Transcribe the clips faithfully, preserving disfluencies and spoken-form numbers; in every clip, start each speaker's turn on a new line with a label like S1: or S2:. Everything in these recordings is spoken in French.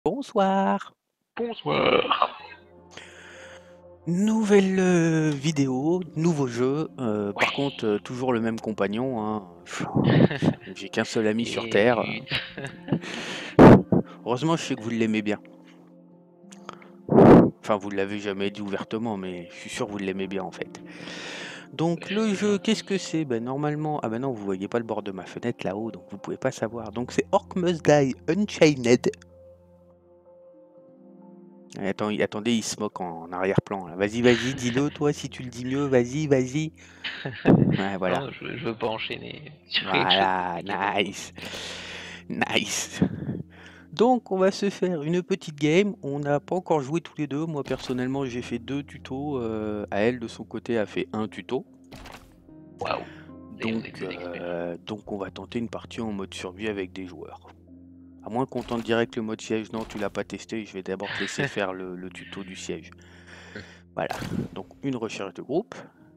S1: Bonsoir.
S2: Bonsoir.
S1: Nouvelle euh, vidéo, nouveau jeu. euh, par contre, euh, toujours le même compagnon. Hein. J'ai qu'un seul ami sur
S2: Et
S1: Terre.
S2: zut.
S1: Heureusement, je sais que vous l'aimez bien. Enfin, vous ne l'avez jamais dit ouvertement, mais je suis sûr que vous l'aimez bien en fait. Donc
S2: C'est
S1: le jeu, qu'est-ce
S2: gentil.
S1: que c'est? Ben normalement, ah ben non, vous voyez pas le bord de ma fenêtre là-haut, donc vous pouvez pas savoir. Donc c'est Orc Must Die Unchained. Attends, il- attendez, il se moque en, en arrière-plan. là. Vas-y, vas-y, dis-le toi si tu le dis mieux. Vas-y, vas-y. Ouais, voilà.
S2: Non, je, je veux pas enchaîner sur quelque chose de
S1: Voilà,
S2: plus calme.
S1: nice. Nice. Donc on va se faire une petite game. On n'a pas encore joué tous les deux. Moi personnellement j'ai fait deux tutos. Euh, à elle de son côté a fait un tuto.
S2: Waouh. Et on est
S1: Donc,
S2: deux experts.
S1: euh, donc on va tenter une partie en mode survie avec des joueurs. À moins qu'on tente direct le mode siège. Non, tu l'as pas testé. Je vais d'abord te laisser faire le, le tuto du siège. Voilà. Donc une recherche de groupe.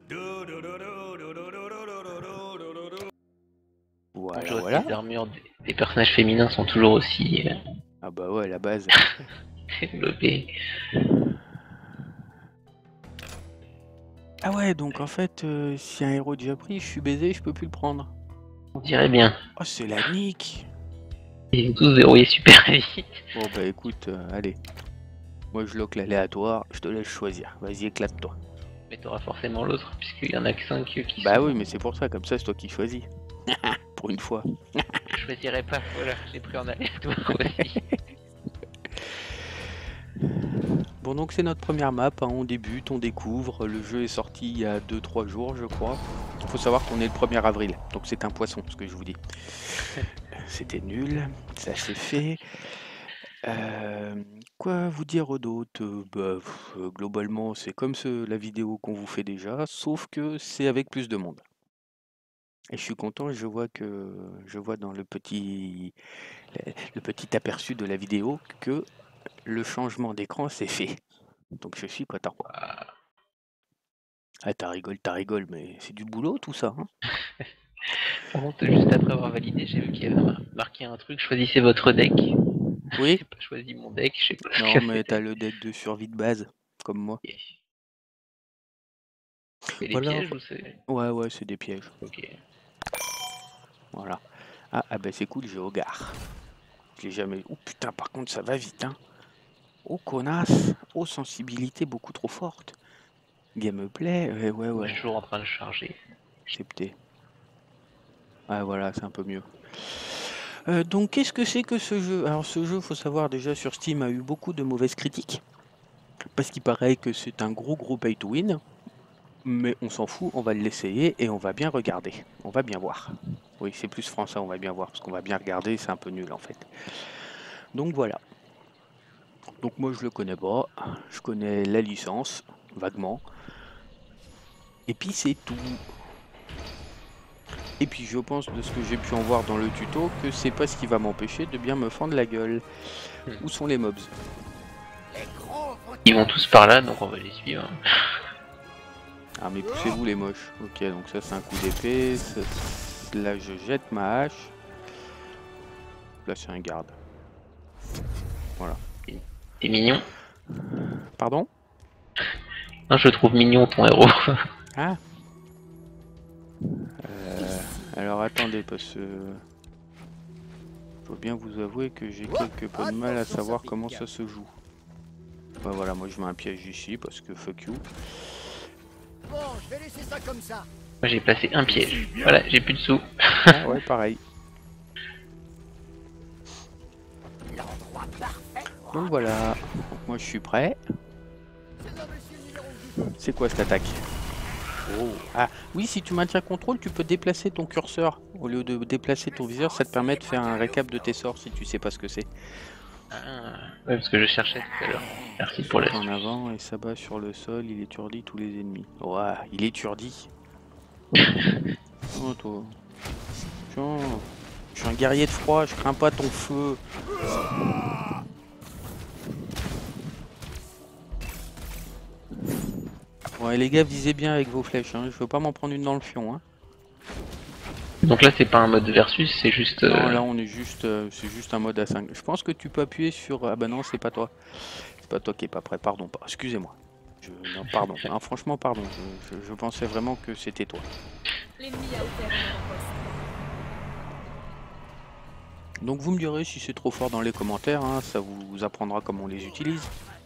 S1: Voilà,
S2: Bonjour,
S1: voilà.
S2: les armures des, des personnages féminins sont toujours aussi euh,
S1: Ah bah ouais, la base.
S2: développées.
S1: Ah ouais, donc en fait, euh, si un héros est déjà pris, je suis baisé, je peux plus le prendre.
S2: On dirait bien.
S1: Oh, c'est la nique.
S2: Ils ont tous verrouillé super vite.
S1: Bon bah écoute, euh, allez. Moi je lock l'aléatoire, je te laisse choisir. Vas-y, éclate-toi.
S2: Mais t'auras forcément l'autre, puisqu'il y en a que cinq qui
S1: Bah oui,
S2: sont.
S1: mais c'est pour ça, comme ça c'est toi qui choisis. Pour une fois.
S2: Je choisirais pas, voilà, j'ai pris en aléatoire aussi.
S1: Bon donc c'est notre première map, hein, on débute, on découvre. Le jeu est sorti il y a deux trois jours je crois. Il faut savoir qu'on est le premier avril, donc c'est un poisson ce que je vous dis. C'était nul, ça c'est fait. Euh, quoi vous dire d'autre? Euh, bah, pff, euh, globalement, c'est comme ce- la vidéo qu'on vous fait déjà, sauf que c'est avec plus de monde. Et je suis content, je vois que je vois dans le petit le le petit aperçu de la vidéo que le changement d'écran s'est fait. Donc je suis content. Ah, t'as rigole, t'as rigole, mais c'est du boulot tout ça, hein?
S2: Par contre, juste après avoir validé, j'ai vu qu'il y avait mar- marqué un truc, choisissez votre deck.
S1: Oui?
S2: J'ai pas choisi mon deck, je sais pas ce
S1: Non,
S2: que
S1: mais t'as
S2: c'était.
S1: le deck de survie de base, comme moi.
S2: C'est les
S1: Voilà,
S2: pièges
S1: enfin,
S2: ou c'est.
S1: ouais, ouais, c'est des pièges.
S2: Ok.
S1: Voilà. Ah, ah bah c'est cool, j'ai Hogar. Je l'ai jamais. Oh putain, par contre, ça va vite, hein. Oh connasse, oh sensibilité beaucoup trop forte. Gameplay, ouais, ouais,
S2: Moi, je
S1: ouais.
S2: suis toujours en train de charger.
S1: Accepté. Ouais, voilà, c'est un peu mieux. Euh, donc, qu'est-ce que c'est que ce jeu? Alors, ce jeu, faut savoir déjà sur Steam a eu beaucoup de mauvaises critiques parce qu'il paraît que c'est un gros gros pay to win. Mais on s'en fout, on va l'essayer et on va bien regarder. On va bien voir. Oui, c'est plus français, on va bien voir parce qu'on va bien regarder, c'est un peu nul en fait. Donc voilà. Donc moi je le connais pas, je connais la licence vaguement. Et puis c'est tout. Et puis je pense de ce que j'ai pu en voir dans le tuto que c'est pas ce qui va m'empêcher de bien me fendre la gueule.
S2: Hmm.
S1: Où sont les mobs?
S2: Ils vont tous par là, donc on va les suivre.
S1: Ah mais poussez-vous les moches. Ok, donc ça c'est un coup d'épée. Ça- Là je jette ma hache. Là c'est un garde. Voilà.
S2: T'es mignon.
S1: Pardon?
S2: Non, je trouve mignon ton héros.
S1: Ah. Euh, alors attendez parce que faut bien vous avouer que j'ai quelque peu de mal à savoir comment ça se joue. Ouais, voilà, moi je mets un piège ici parce que fuck you.
S3: Bon, je vais laisser ça comme ça.
S2: Moi, j'ai placé un piège. Voilà, j'ai plus de sous.
S1: Ah ouais, pareil.
S3: L'endroit parfait.
S1: Donc voilà. Donc moi je suis prêt.
S3: C'est l'imbécile numéro du jeu.
S1: C'est quoi cette attaque? Oh. Ah oui, si tu maintiens contrôle, tu peux déplacer ton curseur. Au lieu de déplacer ton viseur, ça te permet de faire un récap de tes sorts si tu sais pas ce que c'est.
S2: Ah, ouais, parce que je cherchais tout à l'heure. Merci pour
S1: Saute
S2: la
S1: en avant et s'abat sur le sol, il étourdit tous les ennemis. Ouah, il étourdit. Oh toi. Tiens, je suis un guerrier de froid, je crains pas ton feu. Ouais les gars, visez bien avec vos flèches, hein. Je veux pas m'en prendre une dans le fion. Hein.
S2: Donc là, c'est pas un mode versus, c'est juste. euh,
S1: Non, là on est juste, euh, c'est juste un mode à cinq. Je pense que tu peux appuyer sur. Ah bah non, c'est pas toi. C'est pas toi qui est pas prêt. Pardon, pas. Excusez-moi. Je... Non, pardon. Non, franchement, pardon. Je, je- je pensais vraiment que c'était toi.
S4: L'ennemi a opéré un poste.
S1: Donc vous me direz si c'est trop fort dans les commentaires. Hein, ça vous apprendra comment on les utilise.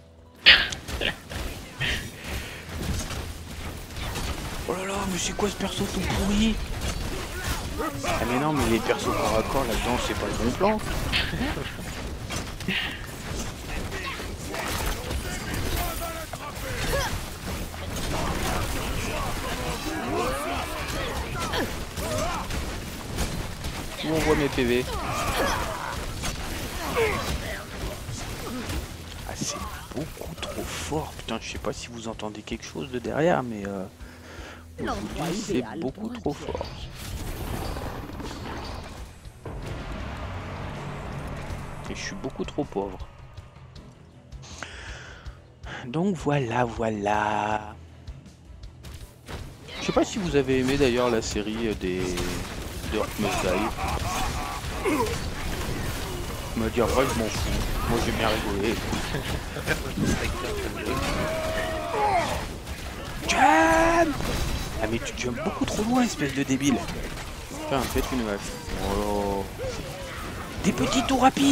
S1: Oh là là, mais c'est quoi ce perso tout pourri? Ah mais non, mais les persos corps à corps là-dedans, c'est pas le bon plan. Où on voit mes P V. Ah c'est beaucoup trop fort. Putain, je sais pas si vous entendez quelque chose de derrière, mais euh, je vous dis, c'est beaucoup trop fort. Et je suis beaucoup trop pauvre. Donc voilà, voilà. Je sais pas si vous avez aimé d'ailleurs la série des Dirt Must Die. Me dire vrai, je m'en fous. Moi j'ai bien rigolé. Jump! Ah mais tu jumps beaucoup trop loin, espèce de débile. Putain, faites une vache. Oh. Des petits tours rapides.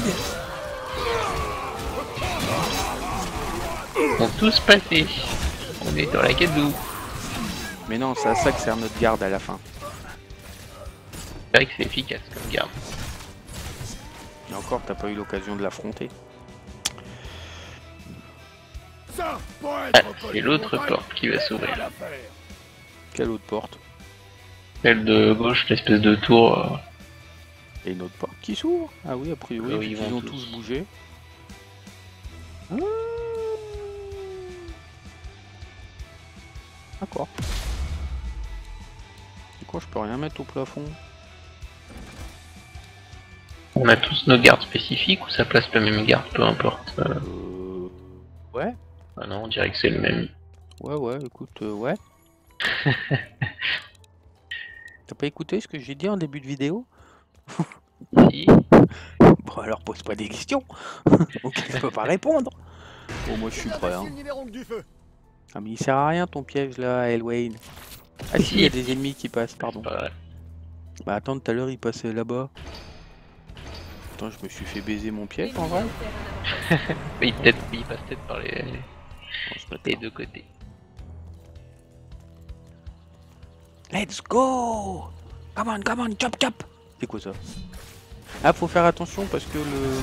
S2: Ils sont tous passés. On est dans la quête d'où?
S1: Mais non, c'est à ça que sert notre garde à la fin.
S2: C'est vrai que c'est efficace comme garde.
S1: Et encore, t'as pas eu l'occasion de l'affronter.
S3: Ça, pour
S2: Ah,
S3: être
S2: c'est
S3: reconnu
S2: l'autre
S3: montagne,
S2: porte qui va s'ouvrir.
S3: pas l'affaire.
S1: Quelle autre porte?
S2: Celle de gauche, l'espèce de tour. euh,
S1: Et une autre porte qui s'ouvre? Ah oui, a priori,
S2: Oui,
S1: vu
S2: ils
S1: qu'ils
S2: vont
S1: ont
S2: tous.
S1: tous bougé. Ah. D'accord. Du coup, je peux rien mettre au plafond.
S2: On a tous nos gardes spécifiques ou ça place le même garde, peu importe. euh.
S1: Euh... Ouais,
S2: Ah non, on dirait que c'est le même.
S1: ouais, ouais, écoute, euh, ouais. T'as pas écouté ce que j'ai dit en début de vidéo?
S2: Si.
S1: Bon, alors pose pas des questions. Ok, je peux pas répondre. Bon, moi je suis
S3: C'est
S1: prêt, hein.
S3: l'imbécile numéro un du feu.
S1: Ah, mais il sert à rien ton piège là, Elwayne. Ah si, il y a des ennemis qui passent, pardon.
S2: Ouais.
S1: Bah attends, tout à l'heure il passait là-bas. Attends, je me suis fait baiser mon piège en vrai.
S2: Il, peut-être, il passe peut-être par les,
S1: On se met
S2: les
S1: là.
S2: deux côtés.
S1: Let's go! Come on, come on, chop chop! C'est quoi ça? Ah, faut faire attention parce que le...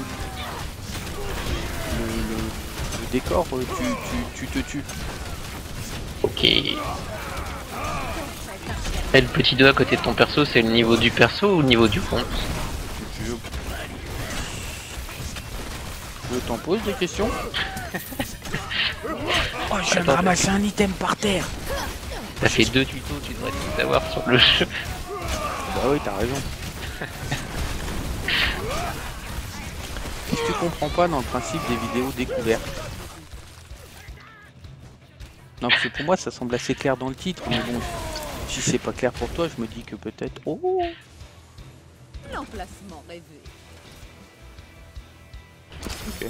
S1: Le, le- le décor, euh, tu, tu, tu te tues.
S2: Ok. Et le petit doigt à côté de ton perso, c'est le niveau du perso ou le niveau du compte?
S1: Je... Je t'en pose des questions? Oh, je viens de
S2: Attends.
S1: ramasser un item par terre!
S2: Ça fait deux tutos, tu devrais tout savoir sur le jeu.
S1: Bah oui, t'as raison. Qu'est-ce que tu comprends pas dans le principe des vidéos découvertes? Non, parce que pour moi, ça semble assez clair dans le titre, mais bon, si c'est pas clair pour toi, je me dis que peut-être... Oh!
S4: L'emplacement rêvé.
S1: Ok.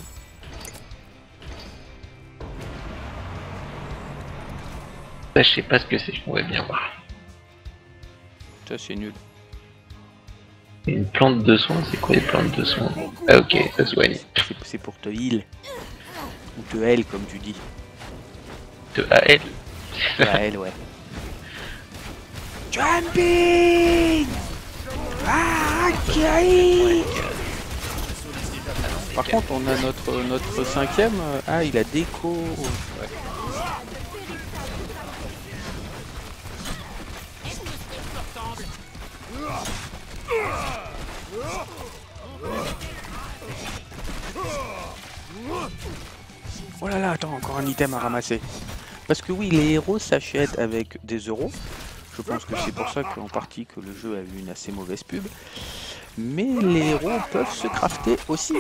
S2: Ça, je sais pas ce que c'est, je pourrais bien voir.
S1: Ça, c'est nul.
S2: Une plante de soin, c'est quoi les plantes de soin? Ah ok, ça soigne.
S1: C'est c'est pour te heal. Ou te heal, comme tu dis.
S2: De A L.
S1: Te heal, ouais. Jumping! Ah, Kiri! Par contre, on a notre, notre cinquième. euh, Ah, il a déco. Ouais. Oh là là, attends, encore un item à ramasser. Parce que oui, les héros s'achètent avec des euros. Je pense que c'est pour ça qu'en partie que le jeu a eu une assez mauvaise pub. Mais les héros peuvent se crafter aussi.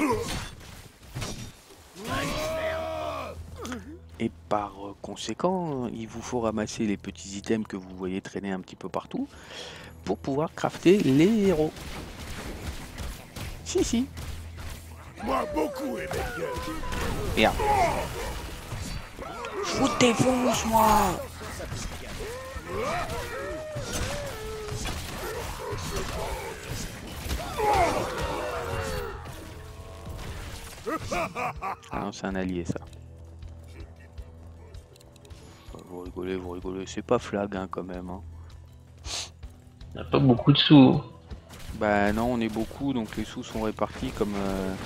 S1: Et par conséquent, il vous faut ramasser les petits items que vous voyez traîner un petit peu partout pour pouvoir crafter les héros. Si, si.
S3: Moi beaucoup aimé Dieu.
S1: Merde. Je vous défonce, moi. Ah non, c'est un allié, ça. Vous rigolez, vous rigolez. C'est pas flag, hein, quand même. Hein.
S2: On n'a pas beaucoup de sous.
S1: Bah non, on est beaucoup, donc les sous sont répartis comme... Euh...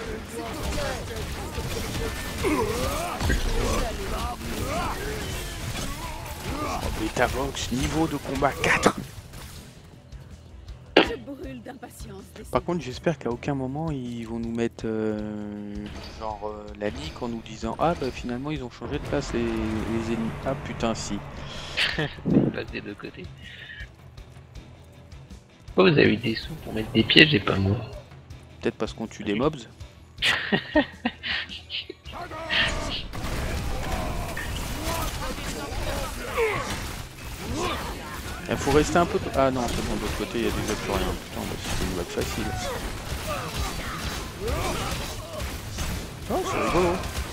S1: Oh, Betavox, niveau de combat quatre.
S4: Je brûle d'impatience.
S1: Par contre, j'espère qu'à aucun moment ils vont nous mettre euh, genre euh, la ligue en nous disant ah bah finalement ils ont changé de place les, les ennemis. Ah putain si.
S2: Place des deux côtés. Pourquoi vous avez eu des sous pour mettre des pièges et pas moi?
S1: Peut-être parce qu'on tue des mobs. Il faut rester un peu... Ah non, c'est bon, de l'autre côté, il y a déjà plus rien. Putain, bah, c'est une vague facile. Oh, c'est rigolo.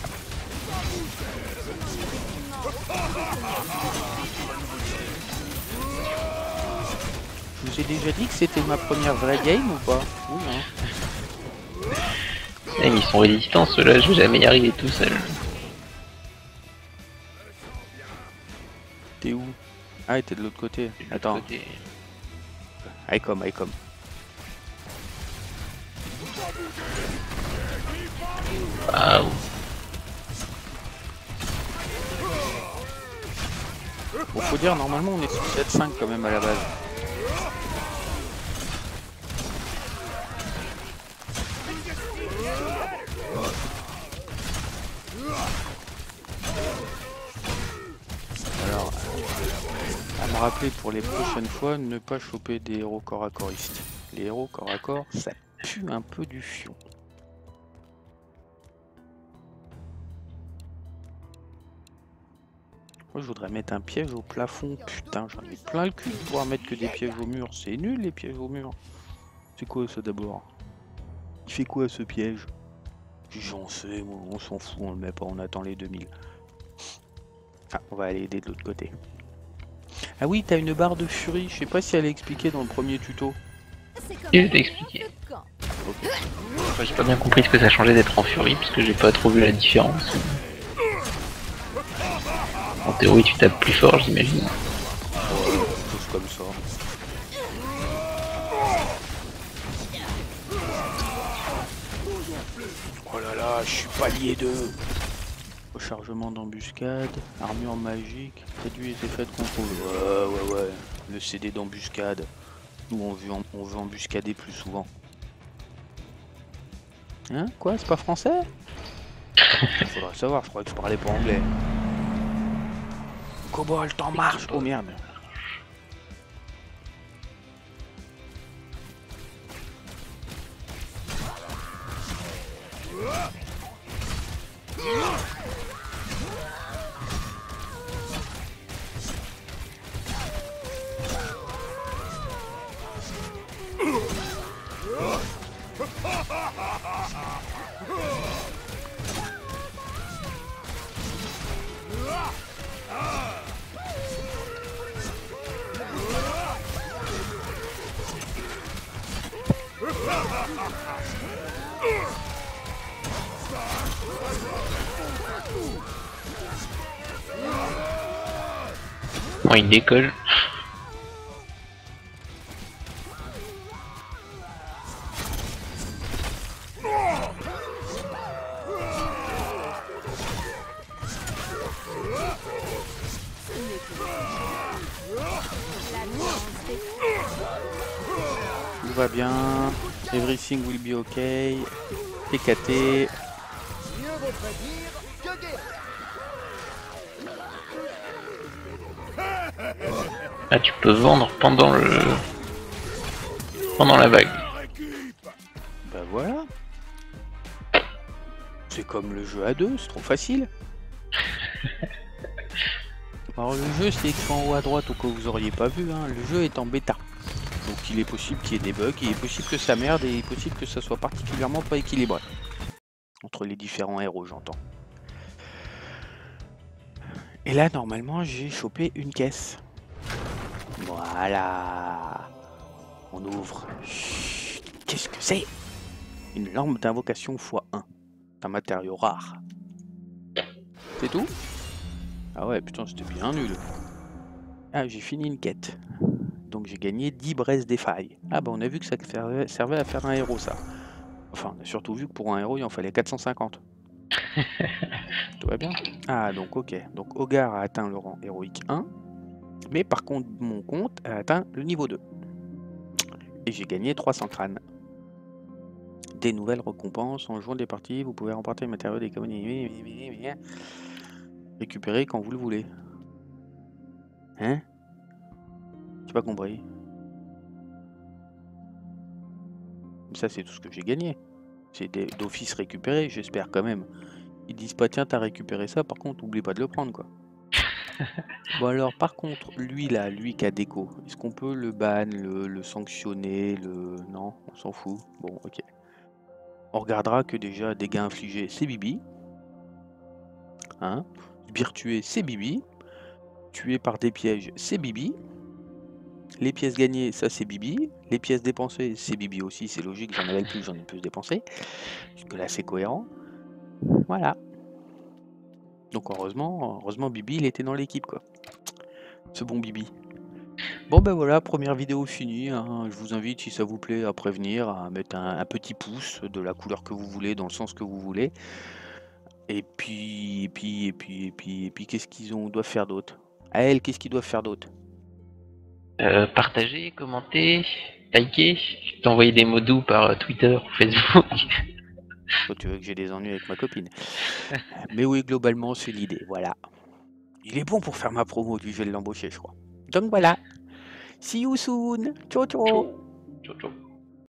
S1: Je vous ai déjà dit que c'était ma première vraie game ou pas? Oui, hein.
S2: Eh, mais ils sont résistants ceux-là, je vais jamais y arriver tout seul.
S1: T'es où? Ah, t'es de l'autre côté. Attends.
S2: Côté...
S1: Icom, Icom.
S2: Ah,
S1: Bon, faut dire, normalement, on est sur sept cinq quand même à la base. Alors, à me rappeler pour les prochaines fois, ne pas choper des héros corps à corps-istes. Les héros corps à corps, ça pue un peu du fion. Moi, je voudrais mettre un piège au plafond. Putain, j'en ai plein le cul de pouvoir mettre que des pièges au mur. C'est nul les pièges au mur. C'est quoi ça d'abord? Il fait quoi ce piège? J'en sais, moi, on s'en fout, on le met pas, on attend les deux mille. Ah, on va aller aider de l'autre côté. Ah oui, t'as une barre de furie, je sais pas si elle est expliquée dans le premier tuto.
S2: je vais t'expliquer.
S1: Okay.
S2: Enfin, j'ai pas bien compris ce que ça changeait d'être en furie, puisque j'ai pas trop vu la différence. En théorie, tu tapes plus fort, j'imagine.
S1: Ouais, tous comme ça. Oh là là, je suis palier deux. Rechargement d'embuscade, armure magique, réduit les effets de contrôle. Ouais, ouais, ouais. Le C D d'embuscade. Nous, on veut, on veut embuscader plus souvent. Hein? Quoi? C'est pas français? Faudrait savoir, je crois que je parlais pas anglais. Cobalt en marche! Oh merde!
S2: Bon, il décolle.
S1: Tout va bien. Everything will be okay. T K T.
S2: Ah, tu peux vendre pendant le... pendant la vague.
S1: Bah voilà. C'est comme le jeu à deux, c'est trop facile. Alors le jeu c'est écrit en haut à droite au cas où vous auriez pas vu, hein. Le jeu est en bêta. qu'il est possible qu'il y ait des bugs, il est possible que ça merde et il est possible que ça soit particulièrement pas équilibré. Entre les différents héros, j'entends. Et là, normalement, j'ai chopé une caisse. Voilà. On ouvre. Qu'est-ce que c'est? Une lampe d'invocation fois un. Un matériau rare. C'est tout? Ah ouais, putain, c'était bien nul. Ah, j'ai fini une quête. Donc j'ai gagné dix braises des failles. Ah bah on a vu que ça servait, servait à faire un héros, ça. Enfin, on a surtout vu que pour un héros, il en fallait quatre cent cinquante. Tout va bien? Ah, donc ok. Donc Hogar a atteint le rang héroïque un. Mais par contre, mon compte a atteint le niveau deux. Et j'ai gagné trois cents crânes. Des nouvelles récompenses. En jouant des parties, vous pouvez remporter le matériau des communes. Récupérer quand vous le voulez. Hein? J'ai pas compris. Ça, c'est tout ce que j'ai gagné. C'est d'office récupéré, j'espère quand même. Ils disent pas, tiens, t'as récupéré ça, par contre, oublie pas de le prendre, quoi. Bon, alors, par contre, lui, là, lui qui a déco, est-ce qu'on peut le ban, le, le sanctionner, le... Non, on s'en fout. Bon, ok. On regardera que déjà, dégâts infligés, c'est Bibi. Hein? Sbires tués, c'est Bibi. Tué par des pièges, c'est Bibi. Les pièces gagnées, ça c'est Bibi. Les pièces dépensées, c'est Bibi aussi. C'est logique, j'en avais plus, j'en ai plus dépensé. Jusque là, c'est cohérent. Voilà. Donc heureusement, heureusement Bibi, il était dans l'équipe, quoi. Ce bon Bibi. Bon ben voilà, première vidéo finie. Hein. Je vous invite, si ça vous plaît, à prévenir, à mettre un, un petit pouce de la couleur que vous voulez, dans le sens que vous voulez. Et puis, et puis, et puis, et puis, et puis, qu'est-ce qu'ils ont doivent faire d'autre? À elle, qu'est-ce qu'ils doivent faire d'autre?
S2: Euh, partager, commenter, liker, t'envoyer des mots doux par euh, Twitter ou Facebook.
S1: Toi, tu veux que j'ai des ennuis avec ma copine. Mais oui, globalement, c'est l'idée, voilà. Il est bon pour faire ma promo, lui, je vais l'embaucher, je crois. Donc voilà. See you soon. Ciao, ciao.
S2: Ciao, ciao.